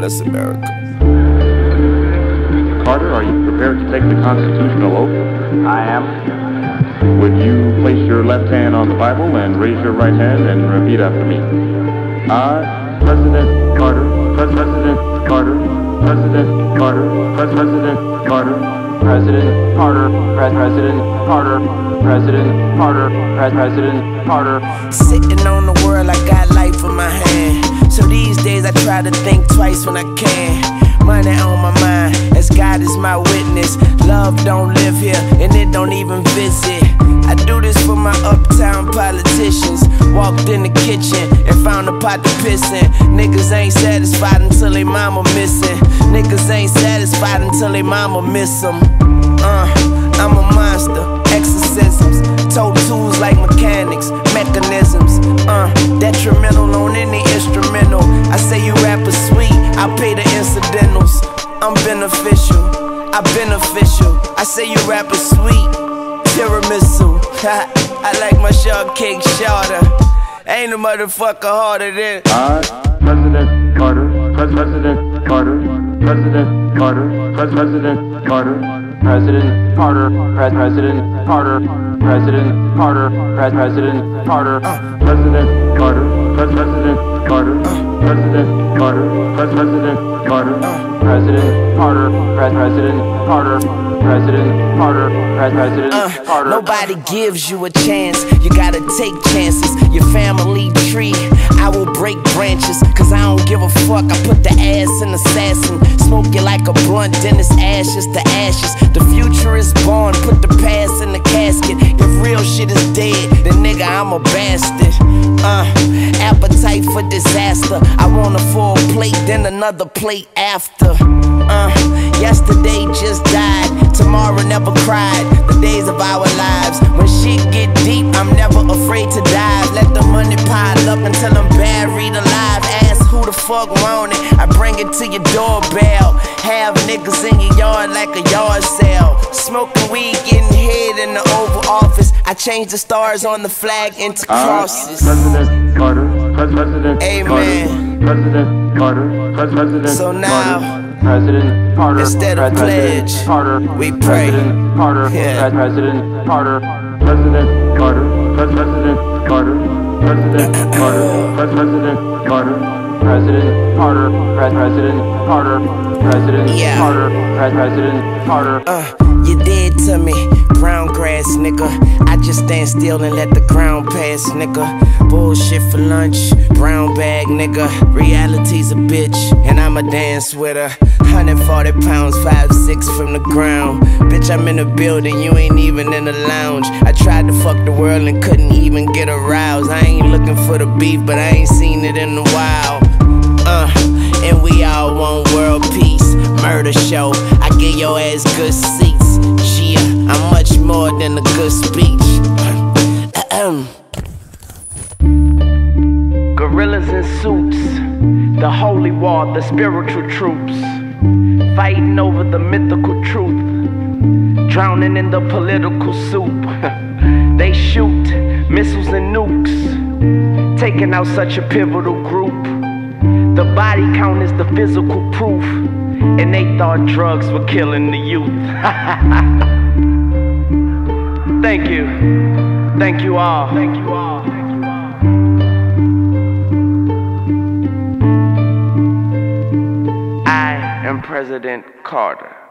bless America. Carter, are you prepared to take the constitutional oath? I am. Would you place your left hand on the Bible and raise your right hand and repeat after me? I, President Carter, President Carter, President Carter, President Carter, President Carter, President Carter, President Carter, President Carter. Sitting on the world, I got life in my hand. So these days I try to think twice when I can. Money on my mind, as God is my witness. Love don't live here, and it don't even visit. I do this for my uptown politicians. Walked in the kitchen and found a pot to piss in. Niggas ain't satisfied until they mama missing. Niggas ain't satisfied until they mama miss them. I'm a monster, exorcisms, toe tools like mechanics, mechanisms, detrimental on any instrumental. I say you rappers sweet, I pay the incidentals. I'm beneficial, I say you rappers sweet, tiramisu. I like my shortcake shorter. Ain't a motherfucker harder than I, President Carter, President Carter, President Carter, President Carter, President Carter, President Carter, President Carter, President Carter, President Carter, President Carter, President Carter, President Carter, President Carter, President Carter, President Carter, President Carter. Nobody gives you a chance, you gotta take chances. Your family tree, I will break branches, cause I don't give a fuck. I put the ass in assassin, smoke you like a blunt, then it's ashes to ashes. The future is born, put the past in the casket. If real shit is dead, then nigga I'm a bastard. Appetite for disaster. I want a full plate, then another plate after. Yesterday just died, tomorrow never cried. The days of our lives, when shit get deep, I'm never afraid to dive. Let the money pile up until I'm buried alive. Ask who the fuck want it, I bring it to your doorbell. Have niggas in your yard like a yard sale. Smoking weed, getting head in the Oval Office. I change the stars on the flag into crosses. President Carter, President Amen. Carter, President Carter, President So now, President Carter, instead of President pledge, Carter, we pray. President Carter, Yeah. President Carter, President Carter, President Carter, President Carter, President Carter, President Carter, President Carter, President Yeah. Carter, President Carter. You dead to me, brown grass, nigga. I just stand still and let the ground pass, nigga. Bullshit for lunch, brown bag, nigga. Reality's a bitch, and I'ma dance with her. 140 pounds, 5'6" from the ground. Bitch, I'm in the building, you ain't even in the lounge. I tried to fuck the world and couldn't even get aroused. I ain't looking for the beef, but I ain't seen it in a while. And we all want world peace. Murder show, I give your ass good seats. Yeah, I'm much more than a good speech. Gorillas in suits, the holy war, the spiritual troops, fighting over the mythical truth, drowning in the political soup. They shoot missiles and nukes, taking out such a pivotal group. The body count is the physical proof, and they thought drugs were killing the youth. Thank you. Thank you all. Thank you all. I am President Carter.